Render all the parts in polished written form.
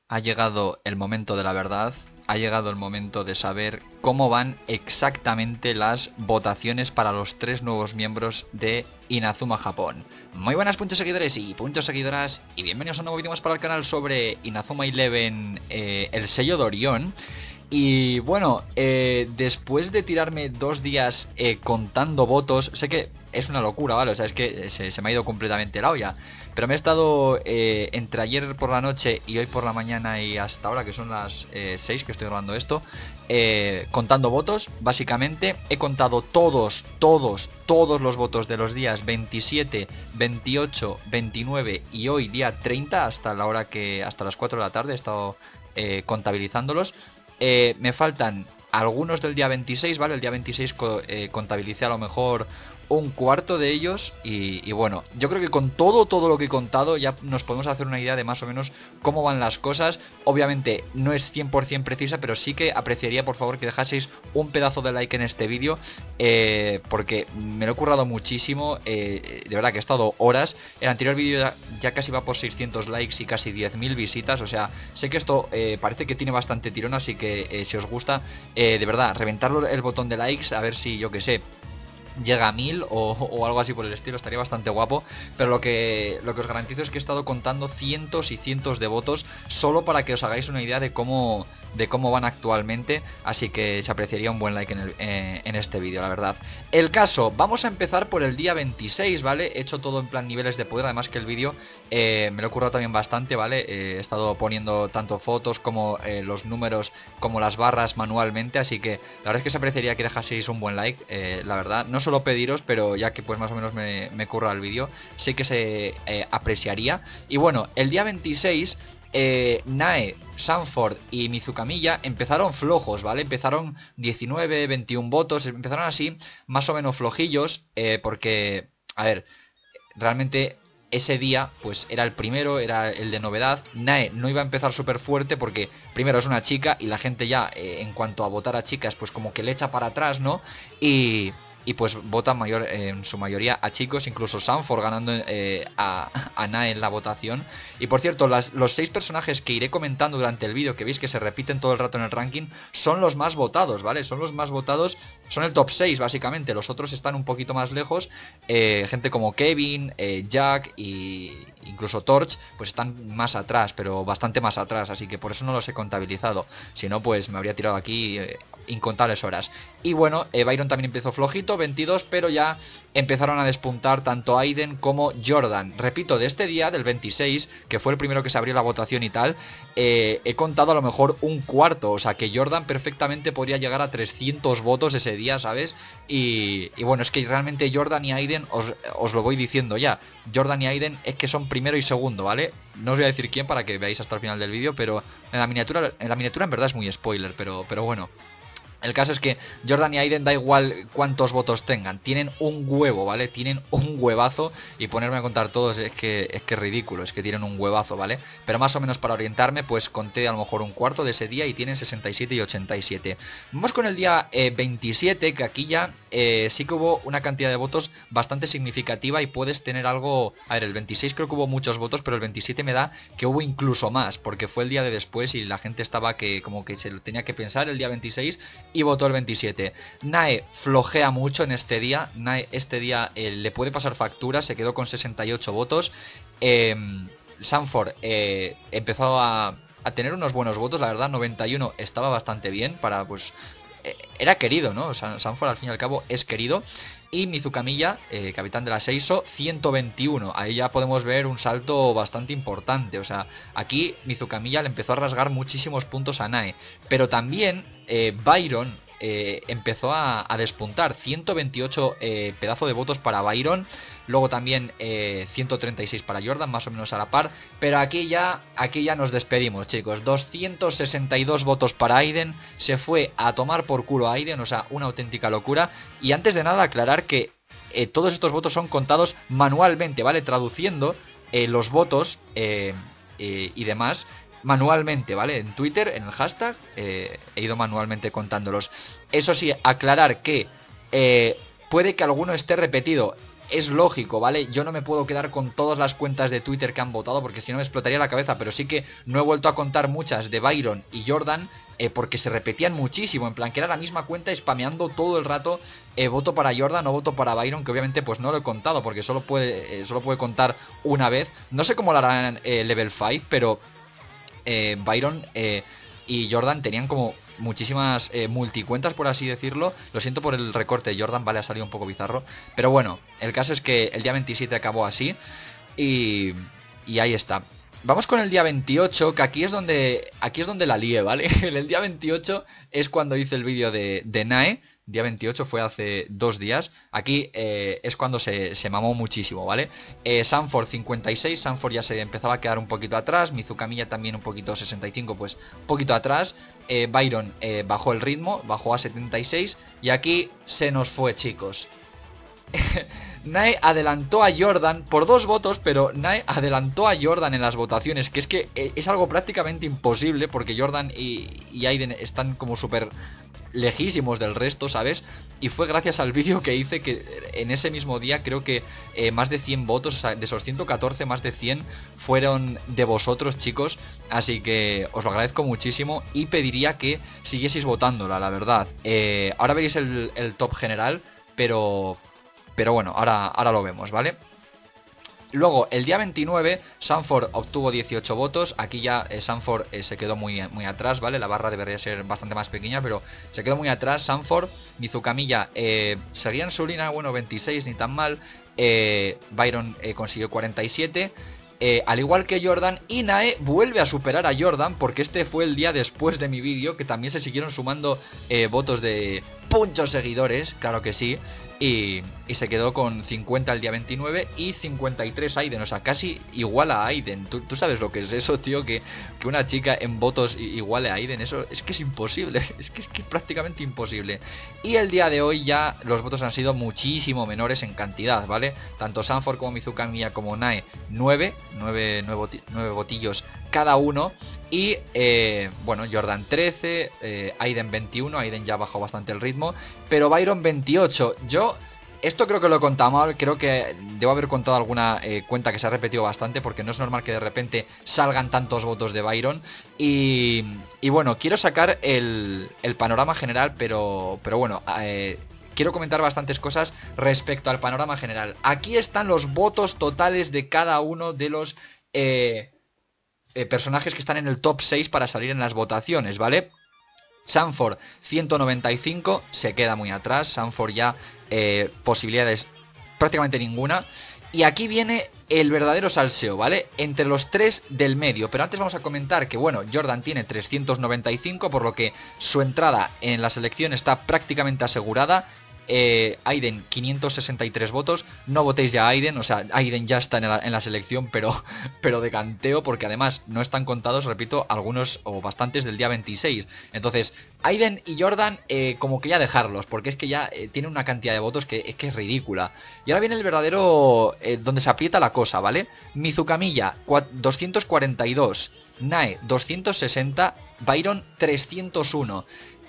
Ha llegado el momento de la verdad, ha llegado el momento de saber cómo van exactamente las votaciones para los 3 nuevos miembros de Inazuma Japón. Muy buenas puntos seguidores y puntos seguidoras y bienvenidos a un nuevo vídeo más para el canal sobre Inazuma Eleven, el sello de Orión. Y bueno, después de tirarme 2 días contando votos, sé que es una locura, ¿vale? O sea, es que se me ha ido completamente la olla. Pero me he estado entre ayer por la noche y hoy por la mañana y hasta ahora, que son las 6 que estoy grabando esto, contando votos. Básicamente he contado todos los votos de los días 27, 28, 29 y hoy día 30 hasta la hora que hasta las 4 de la tarde he estado contabilizándolos. Me faltan algunos del día 26, ¿vale? El día 26 contabilicé a lo mejor un cuarto de ellos y bueno, yo creo que con todo lo que he contado ya nos podemos hacer una idea de más o menos cómo van las cosas. Obviamente no es 100% precisa, pero sí que apreciaría por favor que dejaseis un pedazo de like en este vídeo, porque me lo he currado muchísimo, de verdad que he estado horas. El anterior vídeo ya casi va por 600 likes y casi 10.000 visitas, o sea, sé que esto parece que tiene bastante tirón, así que si os gusta, de verdad, reventar el botón de likes, a ver si, yo que sé, llega a 1000 o algo así por el estilo, estaría bastante guapo. Pero lo que os garantizo es que he estado contando cientos y cientos de votos solo para que os hagáis una idea de cómo van actualmente, así que se apreciaría un buen like en este vídeo, la verdad. El caso, vamos a empezar por el día 26, ¿vale? He hecho todo en plan niveles de poder, además que el vídeo me lo he currado también bastante, ¿vale? He estado poniendo tanto fotos como los números como las barras manualmente, así que la verdad es que se apreciaría que dejaseis un buen like, la verdad. No solo pediros, pero ya que pues más o menos me curra el vídeo, sé que se apreciaría. Y bueno, el día 26... Nae, Sanford y Mizukamiya empezaron flojos, ¿vale? Empezaron 19, 21 votos, empezaron así, más o menos flojillos, porque, a ver, realmente ese día, pues era el primero, era el de novedad. Nae no iba a empezar súper fuerte porque, primero, es una chica y la gente ya, en cuanto a votar a chicas, pues como que le echa para atrás, ¿no? Y pues votan en su mayoría a chicos, incluso Sanford ganando a Nae en la votación. Y por cierto, los 6 personajes que iré comentando durante el vídeo, que veis que se repiten todo el rato en el ranking, son los más votados, ¿vale? Son los más votados, son el top 6 básicamente. Los otros están un poquito más lejos, gente como Kevin, Jack y incluso Torch, pues están más atrás, pero bastante más atrás, así que por eso no los he contabilizado. Si no, pues me habría tirado aquí incontables horas. Y bueno, Byron también empezó flojito, 22, pero ya empezaron a despuntar tanto Aiden como Jordan. Repito, de este día, del 26, que fue el primero que se abrió la votación y tal, he contado a lo mejor un cuarto, o sea que Jordan perfectamente podría llegar a 300 votos ese día, ¿sabes? Y bueno, es que realmente Jordan y Aiden, os lo voy diciendo ya, Jordan y Aiden es que son primero y segundo, ¿vale? No os voy a decir quién para que veáis hasta el final del vídeo, pero en la miniatura en verdad es muy spoiler, pero bueno. El caso es que Jordan y Aiden da igual cuántos votos tengan, tienen un huevo, ¿vale? Tienen un huevazo y ponerme a contar todos es que es ridículo, es que tienen un huevazo, ¿vale? Pero más o menos para orientarme, pues conté a lo mejor un cuarto de ese día y tienen 67 y 87. Vamos con el día 27, que aquí ya sí que hubo una cantidad de votos bastante significativa y puedes tener algo... A ver, el 26 creo que hubo muchos votos, pero el 27 me da que hubo incluso más, porque fue el día de después y la gente estaba que como que se lo tenía que pensar el día 26 y votó el 27. Nae flojea mucho en este día. Nae este día le puede pasar factura, se quedó con 68 votos. Sanford empezó a tener unos buenos votos, la verdad, 91 estaba bastante bien para, pues, era querido, ¿no? O sea, Sanford al fin y al cabo es querido. Y Mizukamiya, capitán de la Seiso, 121. Ahí ya podemos ver un salto bastante importante. O sea, aquí Mizukamiya le empezó a rasgar muchísimos puntos a Nae. Pero también Byron empezó a despuntar. 128 pedazo de votos para Byron. Luego también 136 para Jordan, más o menos a la par. Pero aquí ya nos despedimos, chicos. 262 votos para Aiden. Se fue a tomar por culo a Aiden, o sea, una auténtica locura. Y antes de nada, aclarar que todos estos votos son contados manualmente, ¿vale? Traduciendo los votos y demás manualmente, ¿vale? En Twitter, en el hashtag, he ido manualmente contándolos. Eso sí, aclarar que puede que alguno esté repetido. Es lógico, ¿vale? Yo no me puedo quedar con todas las cuentas de Twitter que han votado porque si no me explotaría la cabeza, pero sí que no he vuelto a contar muchas de Byron y Jordan porque se repetían muchísimo, en plan que era la misma cuenta spameando todo el rato voto para Jordan o voto para Byron, que obviamente pues no lo he contado porque solo puede contar una vez. No sé cómo lo harán Level 5, pero Byron y Jordan tenían como muchísimas multicuentas, por así decirlo. Lo siento por el recorte de Jordan, vale, ha salido un poco bizarro. Pero bueno, el caso es que el día 27 acabó así. Y ahí está. Vamos con el día 28, que aquí es donde la lié, ¿vale? El día 28 es cuando hice el vídeo de Nae. Día 28 fue hace 2 días. Aquí es cuando se mamó muchísimo, ¿vale? Sanford 56, Sanford ya se empezaba a quedar un poquito atrás. Mizukamiya también un poquito, 65, pues un poquito atrás. Byron bajó el ritmo, bajó a 76. Y aquí se nos fue, chicos. Nae adelantó a Jordan por 2 votos, pero Nae adelantó a Jordan en las votaciones, que es algo prácticamente imposible porque Jordan y Aiden están como súper lejísimos del resto, ¿sabes? Y fue gracias al vídeo que hice que en ese mismo día creo que más de 100 votos, o sea, de esos 114 más de 100 fueron de vosotros, chicos. Así que os lo agradezco muchísimo y pediría que siguieseis votándola, la verdad. Ahora veréis el top general, pero bueno, ahora lo vemos, ¿vale? Luego, el día 29, Sanford obtuvo 18 votos. Aquí ya Sanford se quedó muy atrás, ¿vale? La barra debería ser bastante más pequeña, pero se quedó muy atrás. Sanford, Mizukamiya seguía en su línea, bueno, 26, ni tan mal. Byron consiguió 47. Al igual que Jordan, y Nae vuelve a superar a Jordan, porque este fue el día después de mi vídeo, que también se siguieron sumando votos de muchos seguidores, claro que sí. Y se quedó con 50 el día 29 y 53 Aiden, o sea, casi igual a Aiden. ¿Tú sabes lo que es eso, tío? Que una chica en votos iguale a Aiden, eso es que es imposible, es que es prácticamente imposible. Y el día de hoy ya los votos han sido muchísimo menores en cantidad, ¿vale? Tanto Sanford como Mizukamiya como Nae, 9 votillos cada uno. Y bueno, Jordan 13, Aiden 21, Aiden ya bajó bastante el ritmo, pero Byron 28. Esto creo que lo he contado mal, creo que debo haber contado alguna cuenta que se ha repetido bastante, porque no es normal que de repente salgan tantos votos de Byron. Y bueno, quiero sacar el panorama general, pero bueno, quiero comentar bastantes cosas respecto al panorama general. Aquí están los votos totales de cada uno de los personajes que están en el top 6 para salir en las votaciones, ¿vale? Sanford 195, se queda muy atrás. Sanford ya posibilidades prácticamente ninguna. Y aquí viene el verdadero salseo, ¿vale? Entre los 3 del medio. Pero antes vamos a comentar que, bueno, Jordan tiene 395, por lo que su entrada en la selección está prácticamente asegurada. Aiden 563 votos. No votéis ya a Aiden, o sea, Aiden ya está en la selección, pero de canteo, porque además no están contados, repito, algunos o bastantes del día 26. Entonces, Aiden y Jordan como que ya dejarlos, porque es que ya tienen una cantidad de votos que es ridícula. Y ahora viene el verdadero donde se aprieta la cosa, ¿vale? Mizukamiya 242, Nae 260, Byron 301.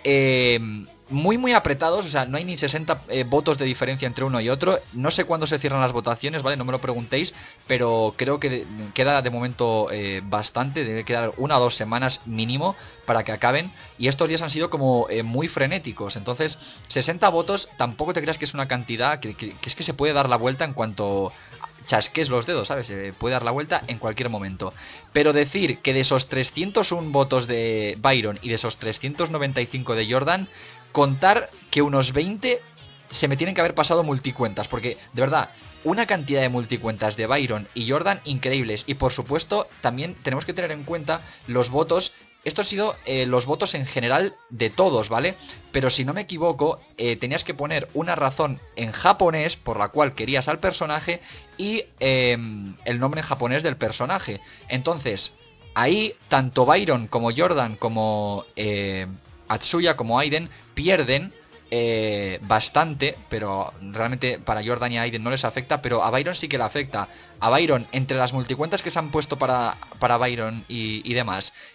Muy apretados, o sea, no hay ni 60 votos de diferencia entre uno y otro. No sé cuándo se cierran las votaciones, ¿vale? No me lo preguntéis, pero creo que queda de momento bastante. Debe quedar 1 o 2 semanas mínimo para que acaben. Y estos días han sido como muy frenéticos. Entonces, 60 votos tampoco te creas que es una cantidad que es que se puede dar la vuelta en cuanto chasques los dedos, ¿sabes? Se puede dar la vuelta en cualquier momento. Pero decir que de esos 301 votos de Byron y de esos 395 de Jordan, contar que unos 20 se me tienen que haber pasado multicuentas, porque de verdad, una cantidad de multicuentas de Byron y Jordan increíbles. Y por supuesto, también tenemos que tener en cuenta los votos. Esto han sido los votos en general de todos, ¿vale? Pero si no me equivoco, tenías que poner una razón en japonés por la cual querías al personaje y el nombre en japonés del personaje. Entonces, ahí tanto Byron como Jordan como Atsuya como Aiden pierden bastante, pero realmente para Jordan y Aiden no les afecta, pero a Byron sí que le afecta. A Byron, entre las multicuentas que se han puesto para Byron y demás,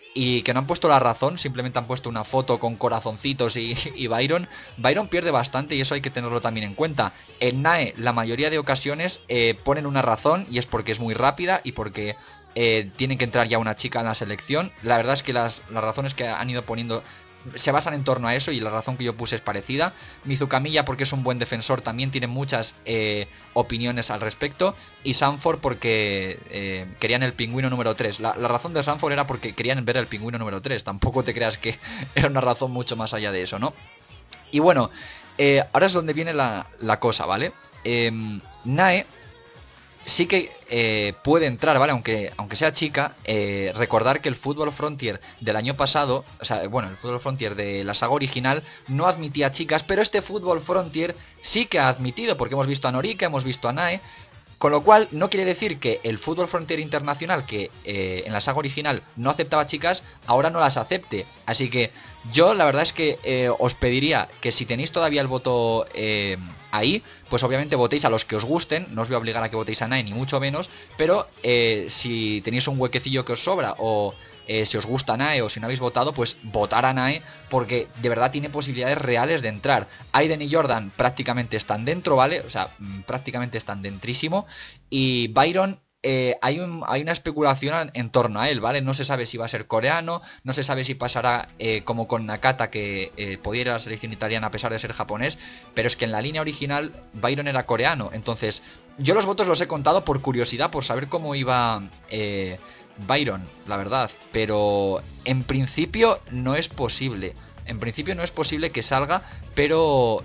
y que no han puesto la razón, simplemente han puesto una foto con corazoncitos y Byron. Byron pierde bastante y eso hay que tenerlo también en cuenta. En NAE la mayoría de ocasiones ponen una razón y es porque es muy rápida y porque tiene que entrar ya una chica en la selección. La verdad es que las razones que han ido poniendo se basan en torno a eso y la razón que yo puse es parecida. Mizukamiya porque es un buen defensor, también tiene muchas opiniones al respecto. Y Sanford porque querían el pingüino número 3. La razón de Sanford era porque querían ver el pingüino número 3. Tampoco te creas que era una razón mucho más allá de eso, ¿no? Y bueno, ahora es donde viene la cosa, ¿vale? NAE sí que puede entrar, ¿vale? Aunque sea chica, recordar que el Football Frontier del año pasado, o sea, bueno, el Football Frontier de la saga original no admitía chicas, pero este Football Frontier sí que ha admitido, porque hemos visto a Norika, hemos visto a Nae, con lo cual no quiere decir que el Football Frontier Internacional, que en la saga original no aceptaba chicas, ahora no las acepte. Así que yo la verdad es que os pediría que si tenéis todavía el voto ahí, pues obviamente votéis a los que os gusten. No os voy a obligar a que votéis a NAE ni mucho menos, pero si tenéis un huequecillo que os sobra o si os gusta NAE o si no habéis votado, pues votar a NAE porque de verdad tiene posibilidades reales de entrar. Aiden y Jordan prácticamente están dentro, ¿vale? O sea, prácticamente están dentrísimo. Y Byron, hay una especulación en torno a él, ¿vale? No se sabe si va a ser coreano, no se sabe si pasará como con Nakata, que podía ir a la selección italiana a pesar de ser japonés, pero es que en la línea original Byron era coreano. Entonces, yo los votos los he contado por curiosidad, por saber cómo iba Byron, la verdad, pero en principio no es posible. En principio no es posible que salga, pero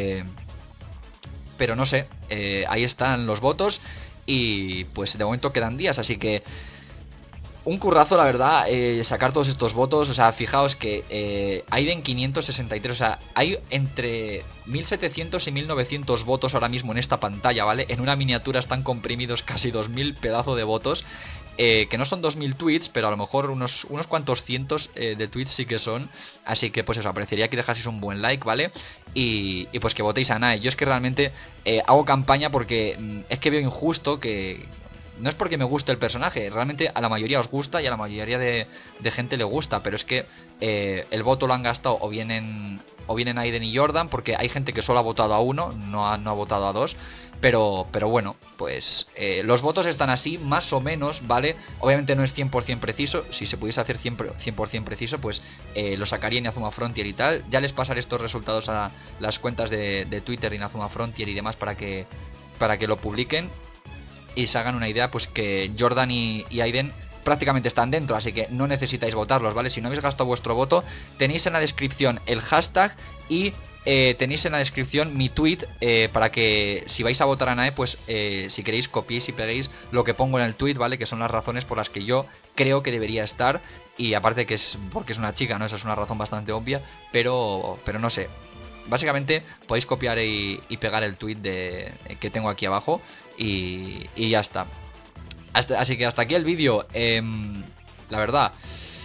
no sé, ahí están los votos y pues de momento quedan días, así que un currazo, la verdad, sacar todos estos votos. O sea, fijaos que Aiden 563, o sea, hay entre 1700 y 1900 votos ahora mismo en esta pantalla, ¿vale? En una miniatura están comprimidos casi 2000 pedazos de votos. Que no son 2000 tweets, pero a lo mejor unos cuantos cientos de tweets sí que son. Así que pues eso, apreciaría que dejaseis un buen like, ¿vale? Y pues que votéis a NAE. Yo es que realmente hago campaña porque es que veo injusto que... No es porque me guste el personaje, realmente a la mayoría os gusta y a la mayoría de gente le gusta, pero es que el voto lo han gastado o bien en Aiden y Jordan, porque hay gente que solo ha votado a uno, no ha votado a dos. Pero bueno, pues los votos están así, más o menos, ¿vale? Obviamente no es 100% preciso. Si se pudiese hacer 100% preciso, pues lo sacaría Inazuma Frontier y tal. Ya les pasaré estos resultados a las cuentas de Twitter de Inazuma Frontier y demás para que lo publiquen y se hagan una idea, pues que Jordan y Aiden prácticamente están dentro, así que no necesitáis votarlos, ¿vale? Si no habéis gastado vuestro voto, tenéis en la descripción el hashtag y... tenéis en la descripción mi tweet para que si vais a votar a NAE, pues si queréis copiéis y peguéis lo que pongo en el tweet, ¿vale? Que son las razones por las que yo creo que debería estar. Y aparte que es porque es una chica, ¿no? Esa es una razón bastante obvia, pero no sé. Básicamente podéis copiar y pegar el tweet que tengo aquí abajo y ya está. Así que hasta aquí el vídeo. La verdad,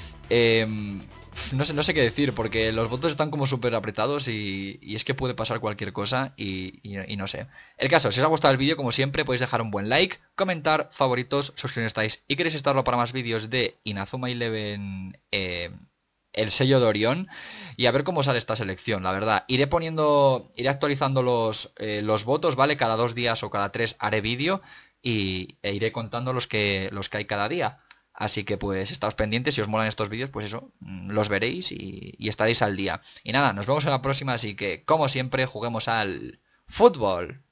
no sé qué decir, porque los votos están como súper apretados y es que puede pasar cualquier cosa y no sé. El caso, si os ha gustado el vídeo, como siempre, podéis dejar un buen like, comentar, favoritos, suscribiros si estáis y queréis estarlo para más vídeos de Inazuma Eleven, el sello de Orión, y a ver cómo sale esta selección, la verdad. Iré actualizando los votos, ¿vale? Cada 2 días o cada 3 haré vídeo e iré contando los que hay cada día. Así que pues estáos pendientes, si os molan estos vídeos, pues eso, los veréis y estaréis al día. Y nada, nos vemos en la próxima, así que como siempre, juguemos al fútbol.